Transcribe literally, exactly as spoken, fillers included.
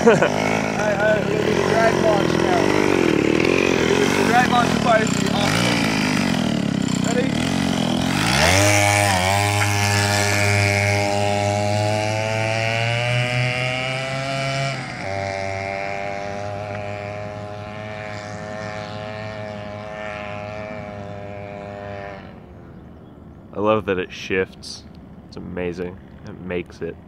Alright, alright, we're gonna do the drag launch now. The drag launch requires the opposite. Ready? I love that it shifts. It's amazing. It makes it.